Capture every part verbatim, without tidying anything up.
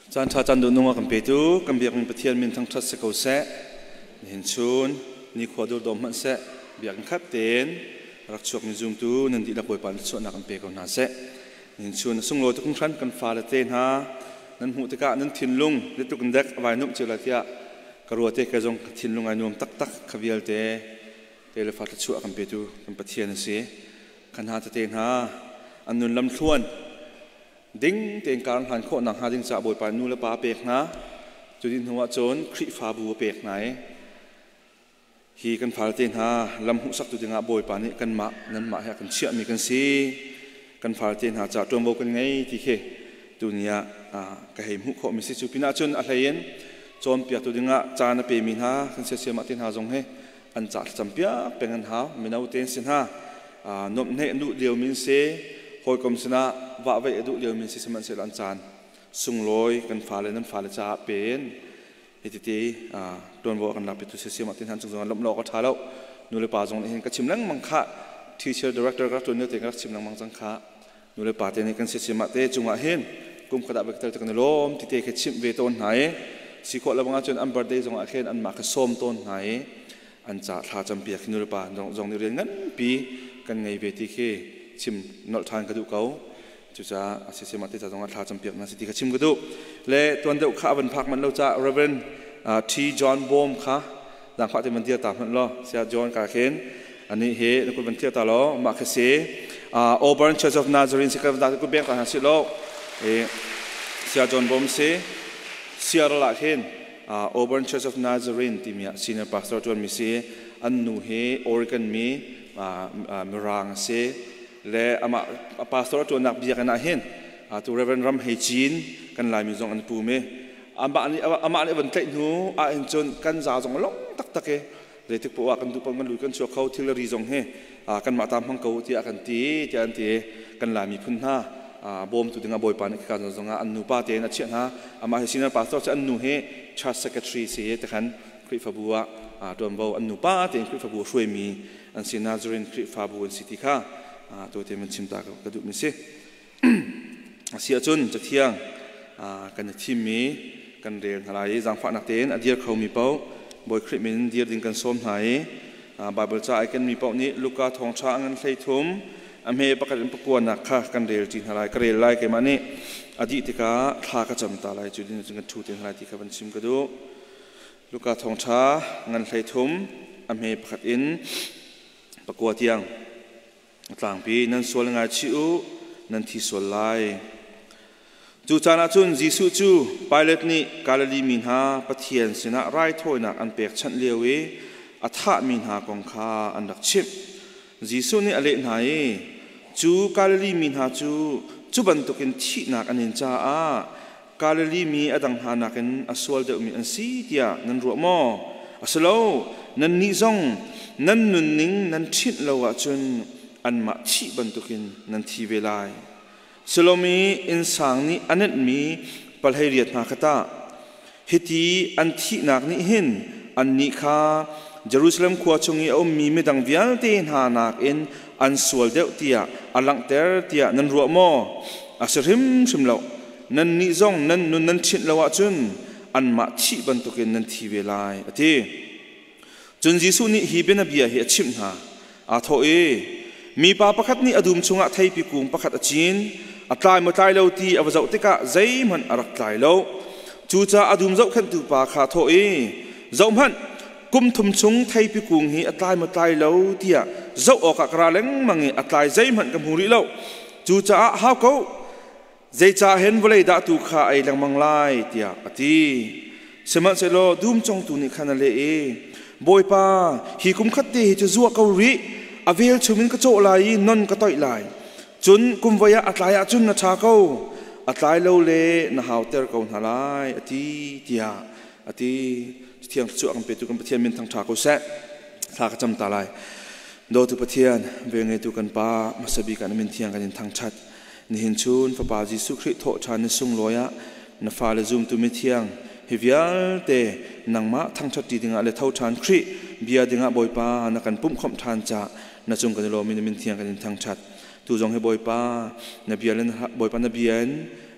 จานชาจันดูนุ่งกันไปดูกันเบียกมีประเทศมินทั้งทัศน์เกาเสเห็นชุนนี่ขวดดูดมมันเสเบียกขับเต้นรักชกมีจุ่มตูนันดีนักบวยปันส่วนนักกันไปกันน่าเสเห็นชุนส่งโลทุกครั้งกันฟ้าละเต้นฮะนั่นหูตะกะนั่นทิ้นลุงเด็ดตุกันเด็กวายนุ่มเจริญเทียกรัวเตะกระจงทิ้นลุงไอ้นุ่มตักตักขวิลเตะเตะเลยฟ้าละชั่วกันไปดูกันประเทศนั่นสิขันหาตะเต้นฮะอันนุนลำทวนดิ้งเตียงการหันโคหนังหาดิ้งจะบวยปานนูและปาเปกนะจุดดินหัวโจนคริฟ้าบัวเปกไหนฮีกันฟ้าเตียนหาลำหุสักจุดดิงอาบวยปานนี้กันมะนั้นมะให้กันเชื่อมีกันซีกันฟ้าเตียนหาจะตัวโบกันไงที่เคตุนี้อ่ากระเหมหุโคมิสิจุปินาจนอะไรเย็นโจมเปียกตุดิงอาจานเปมินหากันเสียเสียมาเตียนหาจงให้อันจัดจำเปียเป็นอันหาไม่เอาเตียนสินหานมเนนุเดียวมินเซคอยกรมสนะว่าไว้อดุเดียวมีสิสมันเสลันจานสุงลอยกันฟ้าเลยนั้นฟ้าเลยจะเป็นเหตุที่โดนบอกกันหลับไปตุเสียมาที่ท่านจงจงล้มล้อก็ท้าแล้วนูเลยป่าจงเห็นกระชิมลังมังคะทีเชอร์ดีเรคเตอร์ก็ตัวเนื้อเต็งกระชิมลังมังจังคะนูเลยป่าเต็งกันเสียมาเตจงว่าเห็นกุมขดาเบกเตอร์ตะกันล้มที่เตะกระชิมเวต้นไหนสิขวดละบังอาจจนอันบาร์เดย์จงว่าเห็นอันมากระส้มต้นไหนอันจะท้าจำเปียกนูเลยป่าจงจงเรียนงั้นปีกันไงเวทีเคชิมนอลทานกระดูกเขาจุจ้าอาศัยมาที่จะต้องท้าจำเปียกนะสิที่กระชิมกระดูกและตัวเดียวข้าวันพักมันเราจะเรเวนทีจอห์นบอมค่ะดังข้าที่มันเทียบตามมันล้อเสียจอห์นกาเคนอันนี้เฮนักคนมันเทียบตาล้อมาเคเซ่โอเบอร์นเชอร์ชอฟนาซารินสิกับดาตุกุเบียกตาหันสิล้อเสียจอห์นบอมเซ่เสียระลักเห็นโอเบอร์นเชอร์ชอฟนาซารินที่มีซีเนียร์พาสตอร์จวนมีเซ่อันนูเฮออริกันมีมิรางเซ่และอามาพาสตอร์ตัวนักบิยกันเห็นตัวเรเวนรัมเฮจินกันลายมีจงอันปูเมอามาอันนี้อามาอันนี้วันเกิดหนูอาเอ็นจนกันจ่าจงล้มตักตักเอเลยที่พวกกันดูปังมันลุยกันชัวเขาที่ละรีจงเฮกันมาตามห้องเขาที่อากันตีที่อันตีกันลายมีพุ่นห้าบอมตัวดึงอาบอยปานกันจงอันนูป้าเตนอันเชี่ยนะอามาเฮจินพาสตอร์จะอันนูเฮชาร์สเซคเทรีเสียแต่ขันคริฟาบัวตัวอันบ่าวอันนูป้าเตนคริฟาบัวช่วยมีอันซีนาจรินคริฟาบัวสิทธิค่ะตัวเต็มมันชิมตากระดูกมิเซ่เสียจนจะเที่ยงกันที่มีกันเรียนอะไรจังฝันนักเต้นอดีตเขามีเป้าบอยคริมินเดียร์ดิ้งกันส้มหายบาเบิลจ่ายกันมีเป้านี้ลูกกาทองช้างกันใส่ทุ่มอเมย์ประกาศประกวดนักค่ะกันเรียนจีนอะไรกันเรียนไล่กันมานี่อดีตที่ก้าทากระจำตาลายจุดนี้จึงกันชูเต็งอะไรที่เขาบันชิมกระดูลูกกาทองช้างกันใส่ทุ่มอเมย์ประกาศอินประกวดเที่ยงต่างปีนั้นส่วนงานชิวนั้นที่ส่วนลายจูจานาจุนจิสุจูไปเล็ดนี้กาลลีมินหาปะเทียนสินะไรถ้อยนักอันเปียกชันเลียวเวอัฐมินหากองคาอันดักชิบจิสุนี่อเลนไหนจูกาลลีมินหาจูจูบันตุกินที่นักอันเห็นจ้ากาลลีมีอดังหานักอันอสวลเดอมีอันซีเดียนันรัวมออสโลนันนิซงนันนุนนิงนันชิดเลวะจุนอันมาชีบันตุกินนันทีเวลาสโลมีอินสังนี้อันนั้นมีปลายเรียดนักตาฮิตีอันที่นักนี้เห็นอันนี้ข้าเยรูซาเล็มขวาชงเอามีไม่ดังวิญญาณเตนหานักเอ็นอันสวลเดียวเตียอันหลังเตอร์เตียนันรัวมออาศัยหิมชิมเหล่านันนิจงนันนุนนันชิดละวะจุนอันมาชีบันตุกินนันทีเวลาอธิจุนยิสุนี้ฮีเป็นนบียฮีชิมหาอาโทเอมีป้าประคัดนี้อดุมชงะไทยพิกุงประคัดจีนอัตลายมาตายเลวตีอวจะอุติกะใจมันอรักตายเลวจูจ่าอดุมเจ้าขันตุปาขาโตเอเจ้ามันกุมทุมชงไทยพิกุงฮีอัตลายมาตายเลวตีอะเจ้าออกกระเลงมังอัตลายใจมันกับหูริเลวจูจ่าฮาวเขาใจจ่าเห็นวันเลยดาตุขาไอลังมังไลตีอะอติสมัยเซโลดุมจงตุนิขันเลเอบอยป้าฮีกุมขัดตีจะจั่วเกาหลีอเวลชุมินก็โจลายนนก็ต่อยลายจุนกุมวายอัตลายจุนนัชาเขาอัตลายเลวเล่นหาวเตอร์เขาหาลายอธิเดียอธิเที่ยงช่วงเป็นตุกันประเทศมินทางชาเขาเสะทากจำตาลายโดยตุประเทศเวงไงตุกันป้ามาสบีกันมินเที่ยงกันทางชัดนี่เห็นชุนพระบาจิสุคริโตชาในสุงลอยะนฟ้าเลซุมตุมิเที่ยงเฮียเตนังมะทางชัดดีดึงอะไรเท่าชานคริเบียดึงอะบอยป้านักกันปุ่มคมทานจ่านัจงกันโลมินมินเทียงกันทางชัดตูจงให้บอยป้านบียนบอยป้านบียน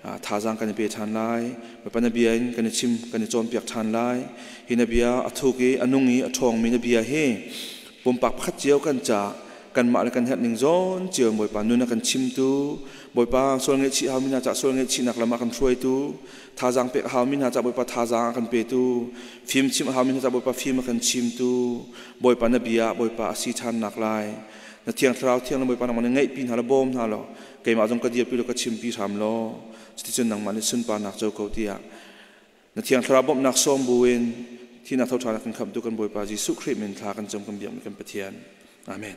ท่าจางกันเป็นทันไล่บอยปานเบียนกันชิมกันจอมเปียกทันไล่ฮินาเบียอทุกีอนุงีอทองมีนาเบียเฮปุ่มปักพัดเจียวกันจากกันมาแล้วกันเห็ดหนึ่งซ้อนเจียวบอยปานนู้นกันชิมตูบอยปาส่วนเงชิฮามินาจากส่วนเงชินักละมากันช่วยตูท่าจางเป็กฮามินาจากบอยปาท่าจางกันเปตูฟิล์มชิมฮามินาจากบอยปาฟิล์มกันชิมตูบอยปานเบียบอยปาสีทันนักไล่นาเที่ยงเท้าเที่ยงเราบอยปานมันไงปีนหาละบอมหาละเกี่ยมาจงกระเดียบปีเราก็ชิมปีทำล้อที่จนนังมันสุนปานักเจ้าเขาเตียนาเที่ยงเท้าบอมนักซ้อมบุญที่นักเท่าทานกันขับดูกันบอยปาจิสุคริมินทากันจงกันเบียงกันปะเทียนอาเมน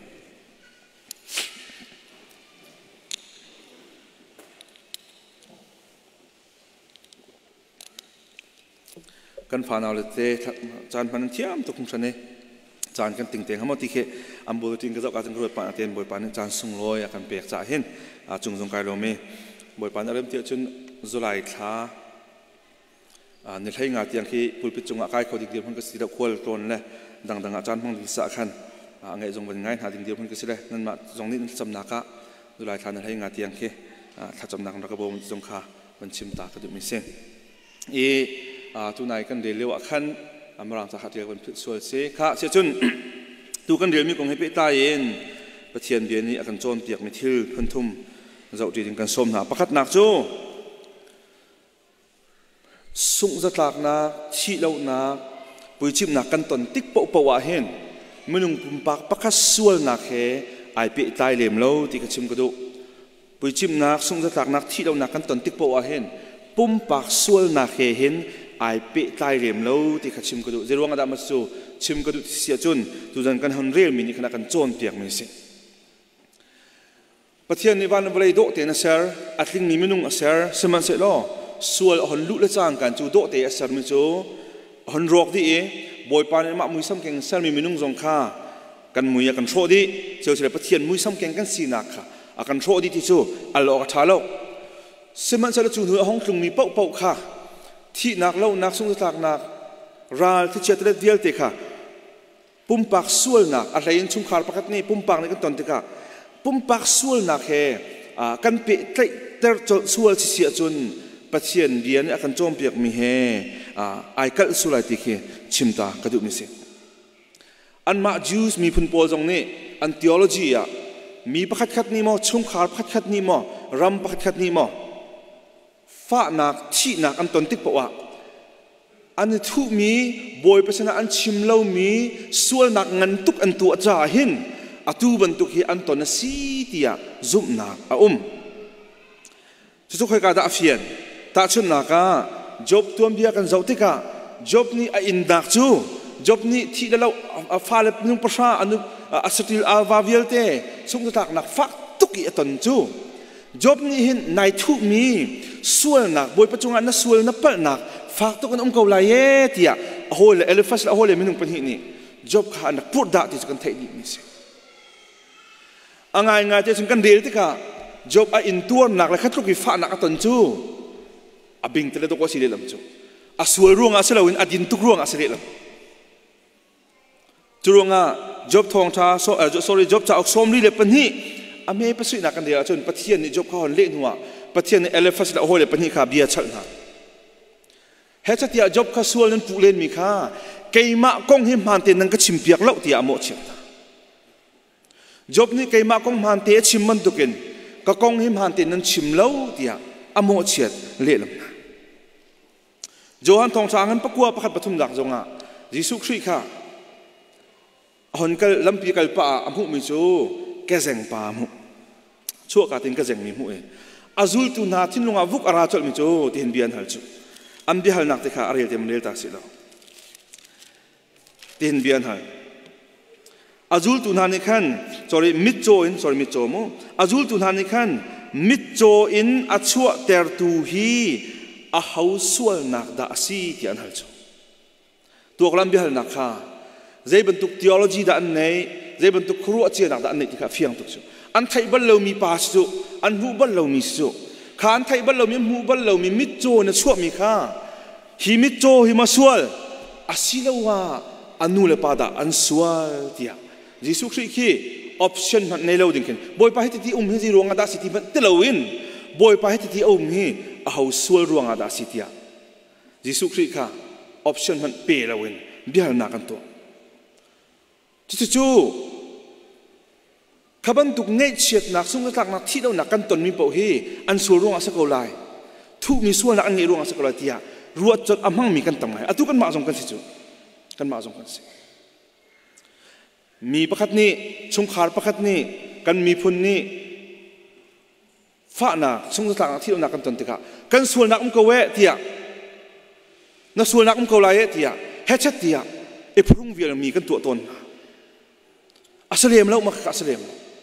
กันผ่านเอาเลยเตะจานพันเทียมตกคงชนะจานกันติ่งเตียงเขาหมดที่เขอัมบูติงก็จะการจังรวดปานเตียนบอยปานจานส่งลอยกันเปียกจ่าเห็นจุงจงกายโลเมบอยปานเริ่มเที่ยวจนจุลัยท้าในไทยงานเตียงที่ปุยปิดจงอาการเขาดิ่งเดียวมันก็สิเราควรตนเลยดังดังอาจารย์พังลิสาขันไงจงเป็นไงหาดิ่งเดียวมันก็สิเลยนั่นมาจงนี้จำนักะจุลัยท้าในไทยงานเตียงที่ถ้าจำนักเราก็บอกมันจงขามันชิมตากระดุมไม่เส้นอีทุนายกันเรียวขันอามรามสหัสเรียกวันพิสวยเสกะเสียจนตูกันเรียวมีกองให้เปตายเองประเทียนเบียนี้อาการโจมเปียกไม่ทิ้งพันทุ่มเจ้าดีถึงกันส้มหนาประคัดหนักจูสุงจะตากนักชี้เหล่านักปุยชิมหนักกันตนติ๊กโปปวะเห็นไม่นุ่งปุ่มปากประคัดสวยหนักเหไอเปตายเหลี่ยมเล่าที่กระชิมกระดูปุยชิมหนักสุงจะตากนักชี้เหล่านักกันตนติ๊กโปวะเห็นปุ่มปากสวยหนักเหเห็นไอเปตายเหลี่ยมเล่าที่กระชิมกระดูเจรวงอดามัสซูชิมกระดูเสียจนตุจันกันฮันเรียลมินิขณะกันโจนเปียกไม่สิประเทศในวันวันเลยโดดเตนเซอร์อัดลิงมีมินุงเซอร์สมันเสร็จแล้วส่วนหันลุละจางกันจูโดดเตนเซอร์มิจูหันรอกดีเอบอยปานมามุยซ้ำแกงเซอร์มีมินุงจงค่ากันมุยกันโชดีเจ้าเสด็จประเทศมุยซ้ำแกงกันสีนักค่ะอากันโชดีที่จูอัลลอฮฺท้าเราสมันเสร็จจูหัวห้องตรงมีเป้าเป้าค่ะที่นักเล่านักสงสารนักราลที่เชื่อเดียวเตะค่ะปุ่มปากส่วนนักอะไรยังชุ่มขาดประคัดนี่ปุ่มปากในกันตอนเตะค่ะปุ่มปากส่วนนักเฮกันเปะเตะเตะจนส่วนเสียจนประเทียนเบียนอาการโจมเปียกมีเฮไอกัลสุไลติเฮชิมตากระดูกมิเสอันมาจูสมีพุนโพจงนี่อันทีโอโลจีอะมีประคัดคัดนี่มั้งชุ่มขาดประคัดคัดนี่มั้งรำประคัดคัดนี่มั้งฟ้านักที่นักอันตนติดปะวะอันทุมีบอยประชาอันชิมเล่ามีส่วนนักเงินตุกอันตัวจ่าหินอตูบันตุกฮีอันตอนสีเตียซุบนักอุ้มจะทุกคนก็ได้เฟียนตาชุนนักะจ็อบตัวเบียกันเจ้าติกะจ็อบนี้อินดักจูจ็อบนี้ที่เราฟ้าเล็บนุ่งประชาอันนู้อัศติลอาวาวิลเตส่งจะตักนักฟักตุกอีตันจูจ็อบนี้เห็นนายทุมีส่วนนักบอยประจงอันนั้นส่วนนับเปิลนักฝากตัวกันอมเกาลายเตียโฮเลเอลฟัสละโฮเลมินุงเป็นหินี่จ็อบขานักพูดด่าที่จะกันเทดีนี่สิอ่างไงไงจะถึงกันเดียร์ที่ค่ะจ็อบอินตัวนักเลยคัดทุกข์ฟ้านักตันจูอบิงแต่ละตัวก็สิเดลมจูอาส่วนร่วงอาเสลวินอดินทุกร่วงอาเสเดลมจูร่วงอ่ะจ็อบทองชาโซเออ sorry จ็อบจะออกสมรีเลเป็นหิอเมย์ประสิทธิ์นักกันเดียร์จนประเทศนี้จ็อบเขาเล่นหัวประเทศนี้เอลฟัสละโฮเลเป็นหิค่ะเบียร์ชัลนะเฮจัตยาจ็อบข้าส่วนนั้นผู้เล่นมีค่าเกย์มะกงหิมหันเตนังก็ชิมเปียกเล่าที่อโมเชียจ็อบนี้เกย์มะกงหันเตชิมมันตุกินก็กงหิมหันเตนันชิมเล่าที่อโมเชียเล่นโจฮันทองช้างนั้นประกวดประคัดปฐุมดักจงอ่ะยิสุครีค่ะคนก็ลำปีกัลปะอมุมิจูแกเซงปามุชั่วกาตินแกเซงมีมุเออาซุลตุนาทินลงอาวุกอาราจลมิจูที่เห็นเบียนฮัลจูอันเบียฮัลนักเตค่ะอะไรเต็มเรียลตาสิเราที่เห็นเบียนฮัลอาซุลตุนานี่ขัน sorry มิดโจอิน sorry มิดโจมุอาซุลตุนานี่ขันมิดโจอินอัชวะเตอร์ตูฮีอาฮาวสวลนักดาซีที่อันฮัลจูตัวกลางเบียฮัลนักค่ะใจบรรทุก theology ด้านไหนใจบรรทุกครัวเจียนักด้านไหนที่ข้าเฟียงตุกจูอันไทยบัลเรามีปาสจูอันหูบัลเรามีจูข้าอันไทยบัลเรามีหูบัลเรามีมิดโจนชั่วมีข้าฮิมิดโจฮิมาสวลอาศิลาวาอันนูเลปาดาอันสวลเดียยิสุคริคีออปชั่นในเราดิ่งขึ้นบอยไปให้ที่อุ้มให้ที่รวงอาดาสิที่มันเตลวินบอยไปให้ที่อุ้มให้เอาส่วนรวงอาดาสิทธิะยิสุคริค่ะออปชั่นมันเปย์เราเองเบี้ยหนักกันตัวจู่ๆขบันตุกเงยเฉียดหนักสุ่งกระตักหนักที่เราหนักกันตนมีเปล่าฮีอันส่วนรวงอาศักเอาไลทุกมีส่วนหนักอันเงยรวงอาศักเอาไลที่อะรัวจดอมั่งมีกันตั้งไงอะทุกกันมาส่งกันสิจู่กันมาส่งกันสิมีประคัตนี้ชงขาดประคัตนี้กันมีพุนนี้ฟ้าหนักสุ่งกระตักหนักที่เราหนักกันตนติกะกันส่วนหนักมันก็เวะที่อะนักส่วนหนักมันก็ไล่ที่อะเฮ็ดชัดที่อะไอ้พรุ่งเวียนมีกันตัวตนอัศเลมแล้วมาอัศเลม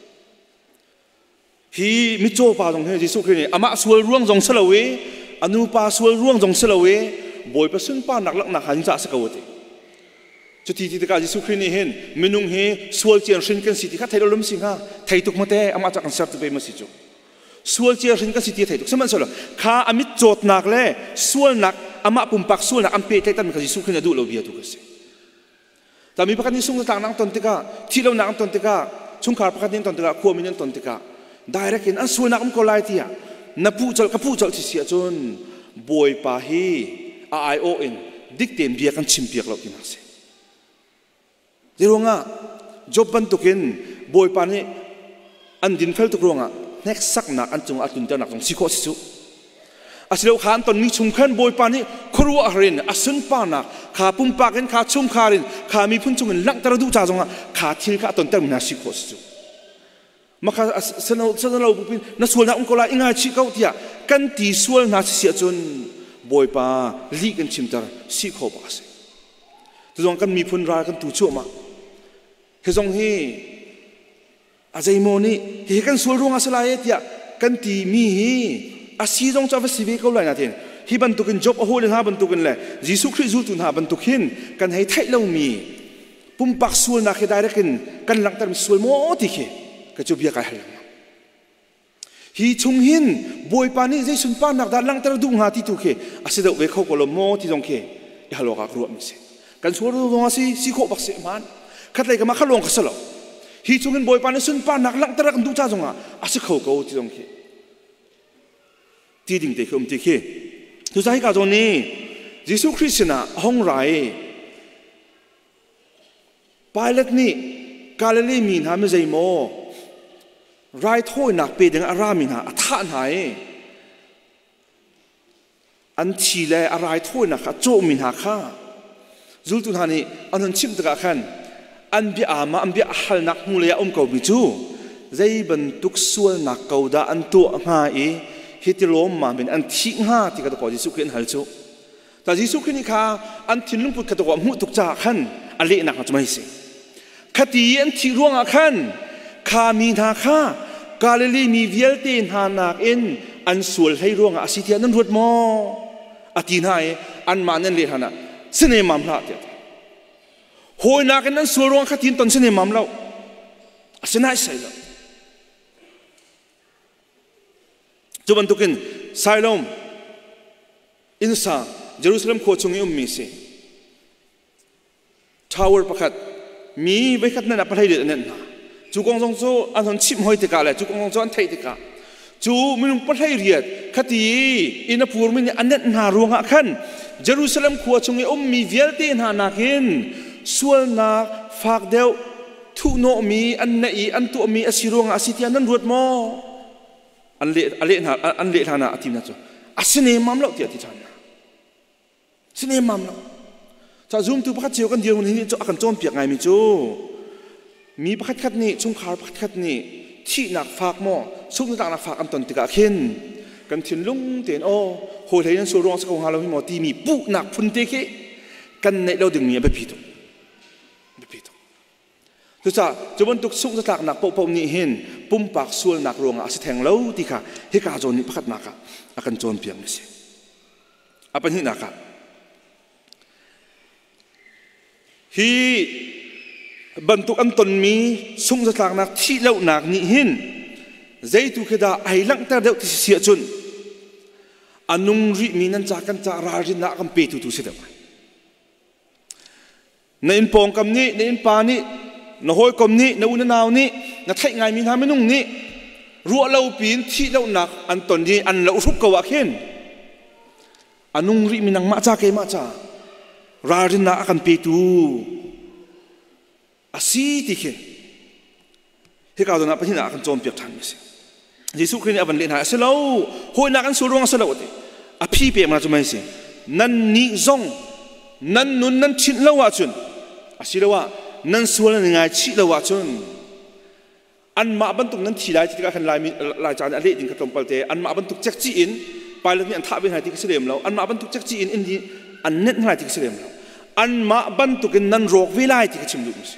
ฮีมิโจปาตรงนี้ยิสุครินี่อามาส่วนร่วงจงเสลวีอนุปาส่วนร่วงจงเสลวีบอยประสุนปานักลักนักหันจ่าสกาวติจุดที่ที่ตะการยิสุครินี่เห็นมินุงเฮส่วนเจียนสินกันสิที่ข้าไทยเราล้มสิงห์ไทยตุกมาเตะอามาจากกันเสร์ตไปมาสิจูส่วนเจียนสินกันสิที่ไทยตุกสมัยสละข้าอามิโจทนักเล่ส่วนนักอามาปุ่มปักส่วนนักอัมเปย์ไทยตั้งมันยิสุครินดูเราเบียตุกสิแต่มีประการนี้สุ่งต่างนักตนติกาที่เรานักตนติกาชุ่งขาดประการนี้ตนติกาขั้วมินตนติกาได้รักกันอันส่วนนักมันก็ไล่ที่อ่ะนับผู้เจ้ากับผู้เจ้าที่เสียจนบอยปาฮีไอโอเอ็นดิกเต็มเบียกันชิมเบียกเรากินนักเสียเดี๋ยวงะจบบันทุกินบอยปานี่อันดินเฟลตุกรงะเน็กสักนักอันจงอัตุนเจ้านักตรงสิโคสิจุอาศัยเราขานตอนนี้ชุมขันบอยปานี่ครัวอารินอาศัยปานักขาปุ่มปากเห็นขาชุมขารินขามีพุ่นจุงเงินลังตระดูจ่าจงอ่ะขาทิ้งขาตอนเต็มนาสิโคสิจุมาข้าสนสนเราบุปินนักส่วนนักองค์กรอิงาชิเก้าที่อ่ะกันตีส่วนนักเสียจนบอยปาลีกันชิมตาสิโคบาสตัวจงกันมีพุ่นรากันตูชั่วมาเฮจงฮีอาใจโมนี่เฮกันส่วนรวงอาศัยที่อ่ะกันตีมีฮีอาศีจงจะไปสิเวเขาเลยนะเทนที่บรรทุกินจบโอ้โหเลยนะบรรทุกินเลยยิสุคริสต์ตุนหาบรรทุกินกันให้ไทยเรามีปุ่มปักส่วนนักได้รักกันกันหลังแต่มีส่วนโมติเขก็จะเบียกันให้ฮีชงหินบอยปานี่ใจสุนปานักด้านหลังแต่ดูหาที่ตุเขอาศัยเด็กเวเขาก็ลโมที่ตรงเขยาโลกากรัวมิเสกันส่วนรวงอาศัยสิโคบักเสมันขัดเลยกันมาขลงขัดสลบฮีชงหินบอยปานี่สุนปานักหลังแต่กันดูจ้าจงอ่ะอาศัยเขาก็ที่ตรงเขที่ดิ่งเด็กอมที่เขทุกใจกับตรงนี้ยิสุคริสต์นะห้องไรไปเล็กนี่กาเลลีมีนาไม่ใจโมไรถ้อยหนักเปดึงอารามินาท่านหายอันทีเลอะไรถ้อยหนักโจมินาข้าจุลตุนหานี่อันนั้นชิมตะกันอันบิอามาอันบิอาฮัลนักมูเลยอมเกาบิจูใจบรรทุกส่วนหนักเกาดาอันตัวง่ายฮิตโลมมาเป็นอันที่ง่ายที่กระตุกยิสุครินฮัลจูแต่ยิสุครินข้าอันที่ลุงพูดกระตุกมุตุกจากขันอันเล็กหนักจะไม่สิคดีอันที่ร่วงขันข้ามีนาข้ากาเลลีมีเวลเตนหานักเอ็นอันส่วนให้ร่วงอาศิเทียนั้นรวดมออตินายอันมานั่นเลยฮะนะเสน่ห์มั่มละเดียวโหยนักนั้นส่วนร่วงขัดทินตอนเสน่ห์มั่มแล้วเสน่ห์ใส่แล้วจุบันตุกินไซลอมอินซาเยรูซาเล็มโคชงยุมมีสิทาวเวอร์ประคัดมีไว้ขัดนั่นอะไรเดือดนั่นนะจูกงจงโซอันนั้นชิมหอยติกาเลยจูกงจงโซอันไทยติกาจูมินุปัทไทยเรียดขัดยีอินพูร์มินอันนั้นหารวงอ่ะขันเยรูซาเล็มโคชงยุมมีเวลเตนหานักเห็นส่วนนักฝากเดียวทุโนมีอันนี้อันตัวมีอาศิรวงอาศิเทียนั้นรวดมออันเละอันเละนะอันเละท่านะอธิมนะจ๊ะอาศิเนมัมเล่าที่อธิษฐานศิเนมัมเล่าถ้าจุ่มตัวพัดเจียวกันเดียวมันนี่จะอาการโจมเปียกไงมิจูมีพัดขัดนี่ชุ่มขาพัดขัดนี่ที่หนักฝากหม้อชุ่มต่างหนักฝากอันตนติกาเข็นกันทิ้งลุงเตียนโอโหดเลยนั่นส่วนรองสักของเราที่หมอตีมีปุ๊หนักพุ่นเตะเขกันในเราดึงเมียไปผิดไปผิดทุกท่าจะบรรทุกสุกตากหนักปกปนี่เห็นปุ่มปากส่วนหนักรวงอาศัยแทงเล่าที่ค่ะให้กาโจนี่พัดนักอาการโจมเปียงไม่ใช่อาเป็นที่นักฮีบรรทุกอันตนมีสุกตากหนักที่เล่าหนักนี่เห็นใจตุกระดาไอ้ลังแต่เดียวที่เสียจนอนุริมีนันจากกันจากราจินักกันเปิดตุตุเสียเดียวในอินปองคำนี้ในอินปานี้นหอยคำนี้ในอุณนาวนี้นไทยไงมีน้ำไม่นุ่งนี้รัวเราปีนที่เราหนักอันตนนี้อันเราทุบกว่าเข็น anung ri minang ma cha ke ma cha rarin na akan petu asi ti ke he ka dona pahin na akan chom piak than se Jesu Christ aban le na selo hoi na kan surong selo te a phi pe ma chu mai se nan ni zong nan nun nan chin lo wa chun asilawa nan sual ni ngai chi lo wa chun an ma ban tuk nan thi lai ti ka kan lai mi lai chan ale din ka tom pal te an ma ban tuk chak chi in pilot ni an tha ben hai ti ka selem lo an ma ban tuk chak chi in in di an net hai ti ka selem lo an ma ban tuk in nan rok vi lai ti ka chim lu se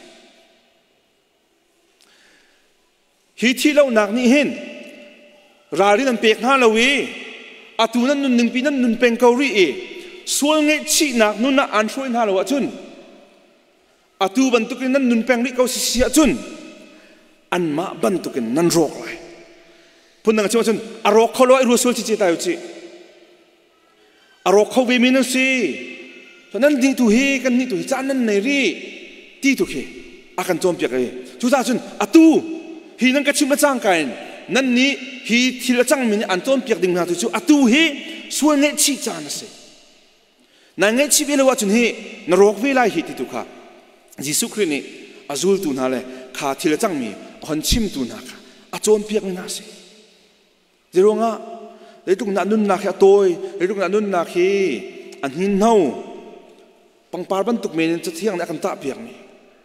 hi thi lo nak ni hin ra ri nan pek na lo wi atu nan nun ning pi nan nun peng ko ri e sual nge chi nak nun na an hroi na lo wa chun atu ban tuk in nan nun peng ri ko si sia chun an ma ban tukin nan rok lai pun nang chuma chun arok kholo ai rusul chi chi tayo chi arok kho ve min si to nan di tu he kan ni tu hi chan nan nei ri ti tu ke akan chom pyak ai chu ta chun atu hi nang ka chim na chang kain nan ni hi thil chang min an chom pyak ding na tu chu atu he sual nge chi chan se na nge chi ve lo wa chun he na rok ve lai hi ti tu kha Jesu Christ ni azul tu na le kha thil chang mi hon chim tu na ka a chon piak na se jeronga leitung na nun na kha toy leitung na nun na khi an hin no pangpar ban tuk men cha thiang na kan ta piak ni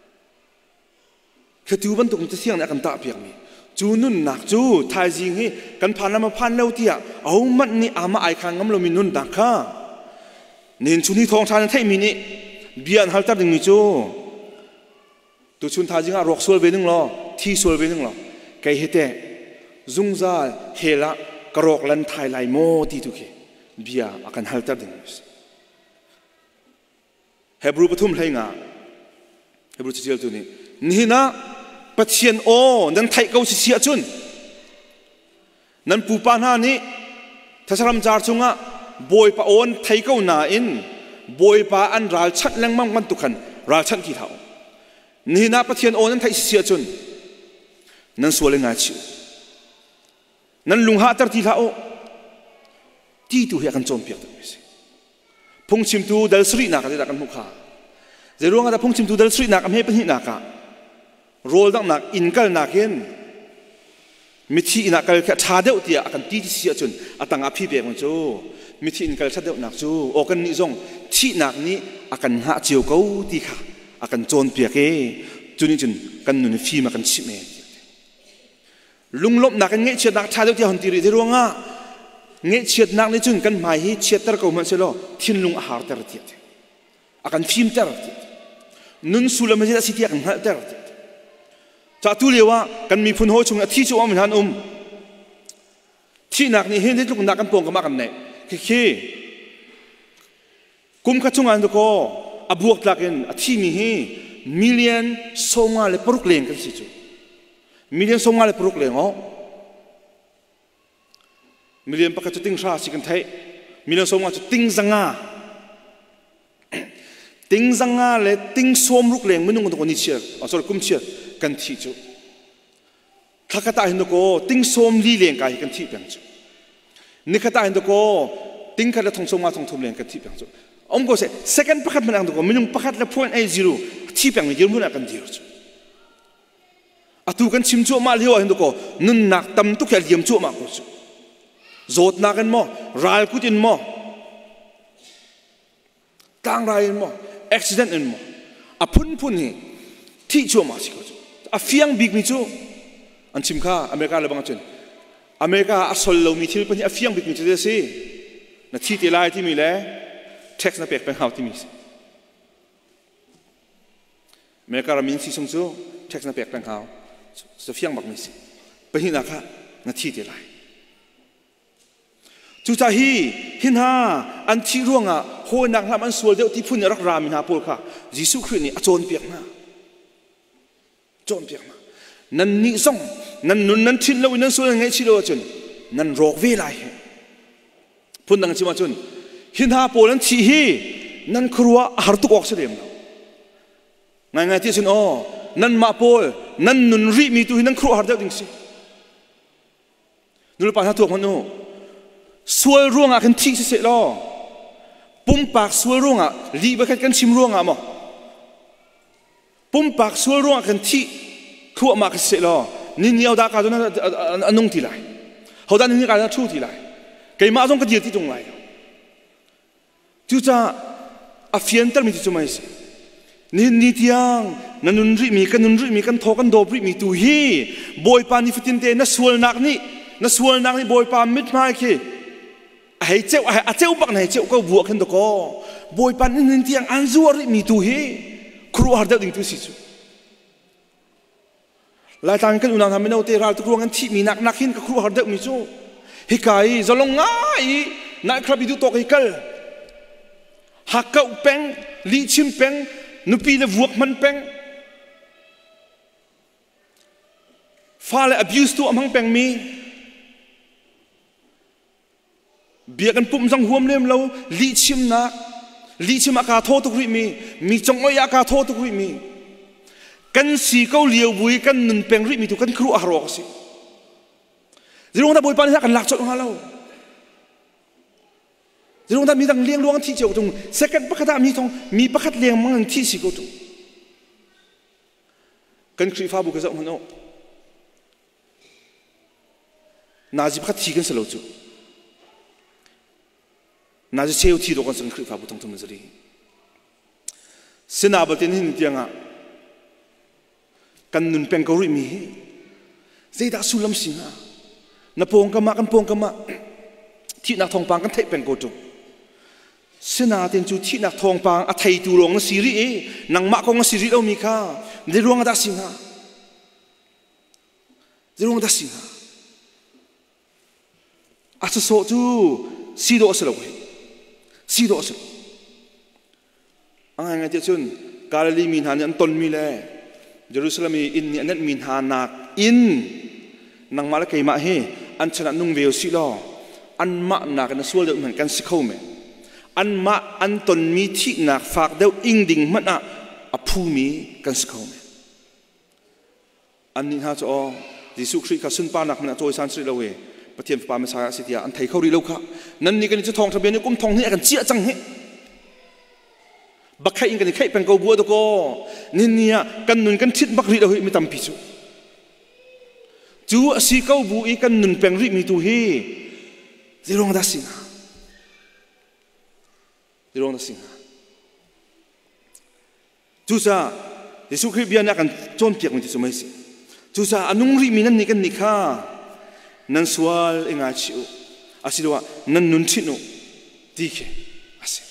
khatu ban tuk cha thiang na kan ta piak ni chu nun nak chu thai jing hi kan phan na ma phan lo tia au mat ni ama ai khang ngam lo min nun nak kha nin chu ni thong than thai mi ni bian hal ta ding mi chu tu chun tha jinga rok sol be ning lo thi sol be ning lo kai hete zungza hela karok lan thai lai mo ti tu ke bia akan halta ding Hebrew pathum thainga Hebrew chichel tu ni nihina pathian o nan thai ko si sia chun nan pu pa na ni thasaram char chunga boy pa on thai ko na in boy pa an ral chat lang mang man tu khan ral chat ki thau ni na pathian on nan thai sia chun nan suale nga chi nan lungha tar ti thao ti tu he kan chom piak ta se phung chim tu dal sri na ka da kan mukha zeronga da phung chim tu dal sri na kam he pani na ka rol dang nak in kal na ken mithi ina kal kha tha deu ti akan ti ti sia chun atang a phi be mon chu mithi in kal tha deu nak chu o kan ni zong thi nak ni akan ha chiu ko ti kha akan chon piak e chuni chun kan nu ni phi ma kan chi me lunglop nak nge chet nak tha deu ti hon ti ri zeronga nge chet nak ni chun kan mai hi chet tar ko man se lo thin lung a har tar ti akan phim tar ti nun sulam je si ti akan ha tar ti cha tu lewa kan mi phun ho chung a thi chu am han um thi nak ni hen luk nak kan pong ka ma kan nei khi khi kum kha chung an ko abuak lakin a thi mi hi million songa le poruk leng kan si chu million songa le poruk leng ho million pa ka chu ting sha si kan thai million songa chu ting zanga ting zanga le ting som ruk leng menung ko ni chiar a sor kum chiar kan thi chu thakata hin ko ting som li leng kai kan thi pang chu nikata hin ko ting kha la thong som ma thong thum leng kan thi pang chu om ko se second pakhat man ang ko minung pakhat la point eight zero thi pang ni jir mun kan dir chu atu kan chim chu ma liwa hin ko nun nak tam tu khel yem chu ma ko chu zot na kan mo ral kutin mo tang rai mo accident in mo a phun phun hi thi chu ma si ko chu a fiang big mi chu an chim kha america la bang chen america a sol lo mi thil pani a fiang big mi chu se na thi ti lai ti mi le tax na pek pen how ti mi america ra min si sung chu tax na pek pen how so fiang bak mi si pani na kha na thi ti lai chu cha hi hin ha an thi ruanga ho nak lam an sual deu ti phun rak ram min ha pol kha Jesu Christ ni a chon piak na chon piak na nan ni song nan nun nan thin lo nan sual ngai chi lo chun nan rok ve lai phun dang chi ma chun hin ha pol an thi hi nan khruwa har tu ok selem ngai ngai ti chun o nan ma pol nan nun ri mi tu nan khru har deu ding si nul pa ha tu man no sual ruanga kan thi se lo ปุ่มปากสัวร่วงอ่ะลีไปกันชิมร่วงอ่ะมั้งปุ่มปากสัวร่วงกันที่ขวบมากเสียแล้วนี่นี่เอาดาการ์ดนั้นอันนุ่งที่ไรเขาด้านนี้การ์ดชูที่ไรเกี่ยมาส่งกันเยอะที่ตรงไหนจุดจ้าอาฟิยันต์มีที่จุดไหนสินี่นี่ที่ยังนั่นนุ่นริมีกันนุ่นริมีกันทอกันโดบริมีตัวฮีบอยปานิฟิตินเตนัสวลนักนี่นัสวลนักนี่บอยปามิดมาเกี่ยให้เจ้าให้เจ้าบักให้เจ้าก็บวกกันตัวก็บอยปานี่นี่ที่ยังอันซัวริมีตัวฮีครัวหาเด็กดิ้งตัวสิจุหลายทางกันอุณาทำไม่เอาเตะราตุกรวงกันที่มีนักนักหินกับครัวหาเด็กมิจูฮิกายจะลงง่ายนักครับดูตัวฮิกัลหักเก้าเป็งลีชิมเป็งนุปีเลวกมันเป็งฟ้าเลย abuse ตัวมังเป็งมีเบียกันปุ่มสังหวมเลี้ยมเราลีชิมนักลีชิมอากาศโทตุกริมีมีจงอ้อยอากาศโทตุกริมีกันสีเกาเลียวบุยกันนุนเป็งริมีทุกันครัวอารอกสิจะรู้ว่าบุยปานี่กันหลักจดของเราจะรู้ว่ามีดังเลี้ยงล้วงที่เจ้าตรงเสกันประคัตมีทองมีประคัตเลี้ยงมังที่สีเกาตรงกันครีฟ้าบุกเจ้ามันโอนาจิประคัตที่กันสโลจูนาจิเชลที่โดกันสังครีฟ้าบุตรตรงมันจะดีเสนาบดีนี่นิยังอ่ะกันนุนเป็งกอริมีเจด้าสุลัมสิงห์นับพงกมากันพงกมาที่นักทองปังกันเทเป็งกอจุเสนาเต็นจูที่นักทองปังอัฐิตูรองนัสิริเอนังมะกองนัสิริเรามีค่าเดี๋ยวรวงดัสิงห์เดี๋ยวรวงดัสิงห์อาจจะโซจูสีโดสลวยสีโดสลอะไรเงี้ยเจ้าชุนกาลลีมีนหานันตนมีเลยเยรูซาเล็มอินเนี่ยนั่นมีหานักอินนังมาละเกยมาเฮอันชนะนุ่งเวลสิลออันมาหนักนัสวลเดือดเหมือนกันสิเข้าเมอันมาอันตนมีที่หนักฝากเดียวอิงดิ่งมันอ่ะอภูมิกันสิเข้าเมอันนี้ฮะจ้าดิสุครีข้าสุนปานักมันอ่ะโจยสันสิเราเวประเทศปาเมสายสิทธิอันไทยเขาดีแล้วค่ะนั่นนี่กันจะทองทะเบียนนี่กุ้มทองนี่กันเจี๊ยจังเฮบักใครอิงกันใครเป็นกบัวตัวก็นี่เนี่ยกันนุนกันทิดบักรีเราเฮ้ยไม่ตำพิจูจูสีเก้าบัวอีกันนุนเป็นรีมีตัวเฮ้จะร้องดัสิงห์จะร้องดัสิงห์จูซาเยซูคริสต์เบียนกันจนเปียกมันจะสมัยสิจูซาอนุงรีมีนั่นนี่กันนี่ค่ะนั่นสวลเองอาชิวอาศิลวะนั่นนุนทิโนดีเคอาศิ